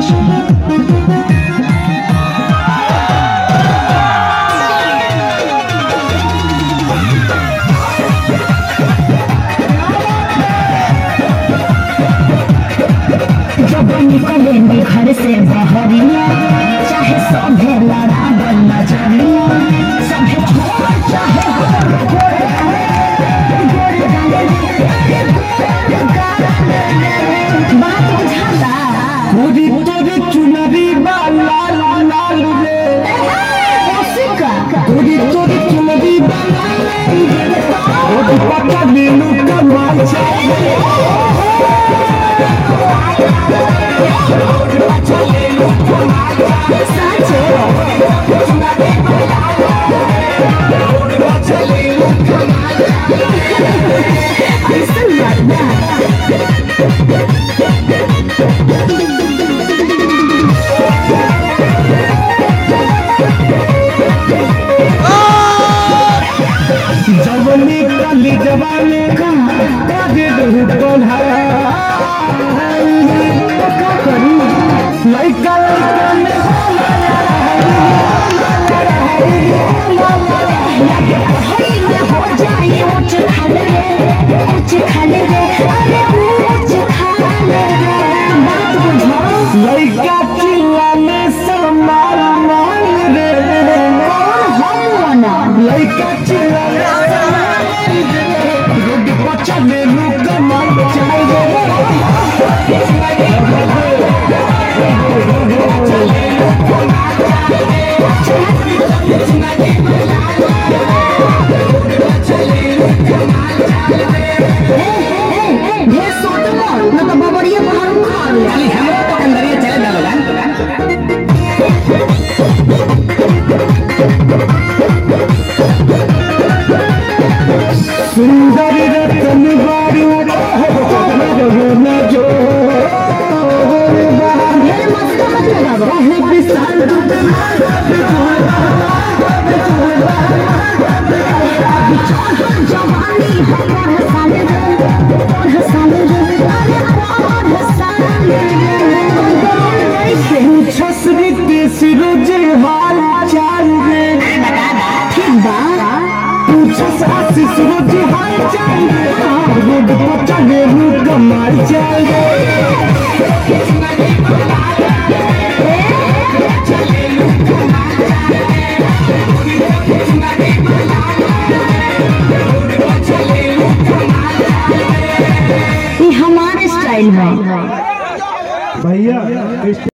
निकलेंगे घर से बहरिया चाहे सभे लड़ावल नजरिया सभे छोड़ चाहे बात बुझाता पूरी तोरी चुनरी लाल लाल रे पूरी तोरी चुनरी लाल रे पता नीलू कमाल जवानी काली जवानी कागे बहुतल है लड़का लड़का में हो जाए ऊंच खाले बात बुझो लड़का चिल्लाने समाल मान रे लड़का चिल्लाने रोड पर चले लोग कमाल सुंदर रतन बारू न जो विशाल सिरोज हाल चाल रे सिरोज हाल चाल रोड पर चले कमाल चाल हमारे स्टाइल में भैया